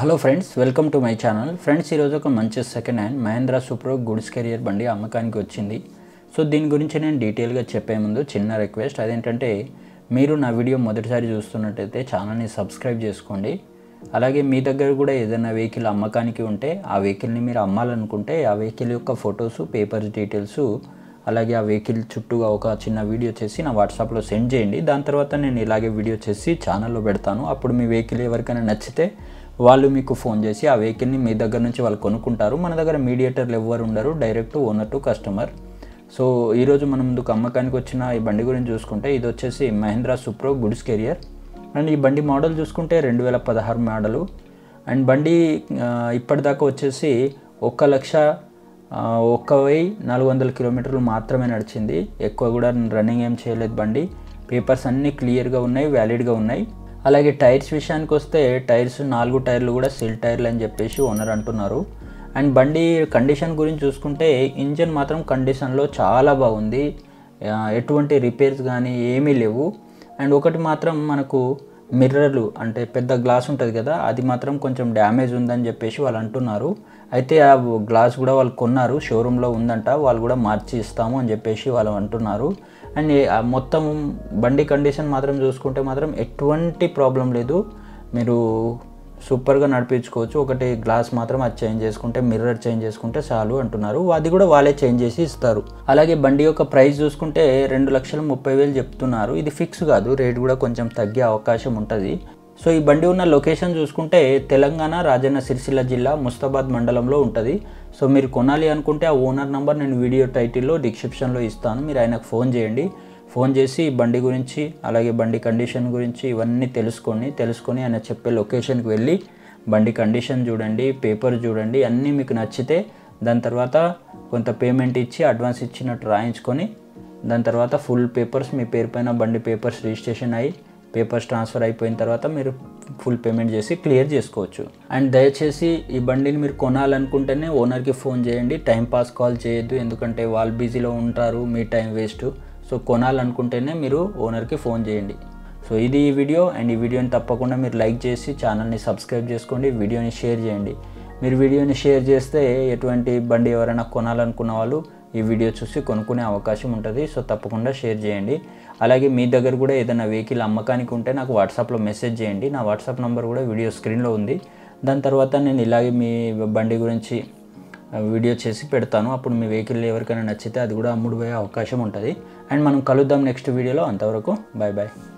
Hello friends, welcome to my channel. Friends, ఈరోజు ఒక మంచి second hand Mahindra Supro goods carrier బండి అమ్మకానికి వచ్చింది. సో దీని గురించి నేను డీటెయిల్గా చెప్పే ముందు చిన్న రిక్వెస్ట్, అదేంటంటే మీరు నా వీడియో మొదటిసారి చూస్తున్నట్టయితే ఛానల్ని సబ్స్క్రైబ్ చేసుకోండి. అలాగే మీ దగ్గర కూడా ఏదైనా వెహికల్ అమ్మకానికి ఉంటే ఆ వెహికల్ని మీరు అమ్మాలనుకుంటే ఆ వెహికల్ యొక్క ఫొటోసు, పేపర్స్ డీటెయిల్స్, అలాగే ఆ వెహికల్ చుట్టూగా ఒక చిన్న వీడియో చేసి నా వాట్సాప్లో సెండ్ చేయండి. దాని తర్వాత నేను ఇలాగే వీడియో చేసి ఛానల్లో పెడతాను. అప్పుడు మీ వెహికల్ ఎవరికైనా నచ్చితే వాళ్ళు మీకు ఫోన్ చేసి ఆ వెహికల్ని మీ దగ్గర నుంచి వాళ్ళు కొనుక్కుంటారు. మన దగ్గర మీడియేటర్లు ఎవరు ఉండరు, direct owner to customer. So ఈరోజు మనం ముందుకు అమ్మకానికి వచ్చిన ఈ బండి గురించి చూసుకుంటే ఇది వచ్చేసి Mahindra Supro goods carrier. And ఈ బండి మోడల్ చూసుకుంటే 2016 మోడలు. అండ్ బండి ఇప్పటిదాకా వచ్చేసి 1,01,400 కిలోమీటర్లు మాత్రమే నడిచింది. ఎక్కువ కూడా రన్నింగ్ ఏం చేయలేదు బండి. పేపర్స్ అన్నీ క్లియర్గా ఉన్నాయి, వ్యాలిడ్గా ఉన్నాయి. అలాగే టైర్స్ విషయానికి వస్తే టైర్స్ 4 టైర్లు కూడా సిల్ టైర్లు అని చెప్పేసి ఓనర్ అంటున్నారు. అండ్ బండి కండిషన్ గురించి చూసుకుంటే ఇంజన్ మాత్రం కండిషన్లో చాలా బాగుంది. ఎటువంటి రిపేర్స్ కానీ ఏమీ లేవు. అండ్ ఒకటి మాత్రం మనకు మిర్రర్లు అంటే పెద్ద గ్లాస్ ఉంటుంది కదా, అది మాత్రం కొంచెం డ్యామేజ్ ఉందని చెప్పేసి వాళ్ళు అంటున్నారు. అయితే ఆ గ్లాస్ కూడా వాళ్ళు కొన్నారు, షోరూంలో ఉందంట, వాళ్ళు కూడా మార్చి ఇస్తాము అని చెప్పేసి వాళ్ళు అంటున్నారు. అండ్ మొత్తం బండి కండిషన్ మాత్రం చూసుకుంటే మాత్రం ఎటువంటి ప్రాబ్లం లేదు, మీరు సూపర్గా నడిపించుకోవచ్చు. ఒకటి గ్లాస్ మాత్రం అది చేంజ్ చేసుకుంటే, మిర్రర్ చేంజ్ చేసుకుంటే చాలు అంటున్నారు. అది కూడా వాళ్ళే చేంజ్ చేసి ఇస్తారు. అలాగే బండి యొక్క ప్రైస్ చూసుకుంటే 2,30,000 చెప్తున్నారు. ఇది ఫిక్స్ కాదు, రేట్ కూడా కొంచెం తగ్గే అవకాశం ఉంటుంది. సో ఈ బండి ఉన్న లొకేషన్ చూసుకుంటే తెలంగాణ రాజన్న సిరిసిల్ల జిల్లా ముస్తాబాద్ మండలంలో ఉంటుంది. సో మీరు కొనాలి అనుకుంటే ఆ ఓనర్ నెంబర్ నేను వీడియో టైటిల్లో డిస్క్రిప్షన్లో ఇస్తాను. మీరు ఆయనకు ఫోన్ చేయండి. ఫోన్ చేసి బండి గురించి అలాగే బండి కండిషన్ గురించి ఇవన్నీ తెలుసుకొని ఆయన చెప్పే లొకేషన్కి వెళ్ళి బండి కండిషన్ చూడండి, పేపర్ చూడండి, అన్నీ మీకు నచ్చితే దాని తర్వాత కొంత పేమెంట్ ఇచ్చి అడ్వాన్స్ ఇచ్చినట్టు రాయించుకొని దాని తర్వాత ఫుల్ పేపర్స్ మీ పేరు పైన బండి పేపర్స్ రిజిస్ట్రేషన్ అయ్యి పేపర్స్ ట్రాన్స్ఫర్ అయిపోయిన తర్వాత మీరు ఫుల్ పేమెంట్ చేసి క్లియర్ చేసుకోవచ్చు. అండ్ దయచేసి ఈ బండిని మీరు కొనాలనుకుంటేనే ఓనర్కి ఫోన్ చేయండి, టైంపాస్ కాల్ చేయొద్దు, ఎందుకంటే వాళ్ళు బిజీలో ఉంటారు, మీ టైం వేస్ట్. సో కొనాలనుకుంటేనే మీరు ఓనర్కి ఫోన్ చేయండి. సో ఇది ఈ వీడియో. అండ్ ఈ వీడియోని తప్పకుండా మీరు లైక్ చేసి ఛానల్ని సబ్స్క్రైబ్ చేసుకోండి, వీడియోని షేర్ చేయండి. మీరు వీడియోని షేర్ చేస్తే ఎటువంటి బండి ఎవరైనా కొనాలనుకున్న వాళ్ళు ఈ వీడియో చూసి కొనుక్కునే అవకాశం ఉంటుంది. సో తప్పకుండా షేర్ చేయండి. అలాగే మీ దగ్గర కూడా ఏదైనా వెహికల్ అమ్మకానికి ఉంటే నాకు వాట్సాప్లో మెసేజ్ చేయండి. నా వాట్సాప్ నెంబర్ కూడా వీడియో స్క్రీన్లో ఉంది. దాని తర్వాత నేను ఇలాగే మీ బండి గురించి వీడియో చేసి పెడతాను. అప్పుడు మీ వెహికల్ ఎవరికైనా నచ్చితే అది కూడా అమ్ముడుపోయే అవకాశం ఉంటుంది. అండ్ మనం కలుద్దాం నెక్స్ట్ వీడియోలో. అంతవరకు బాయ్ బాయ్.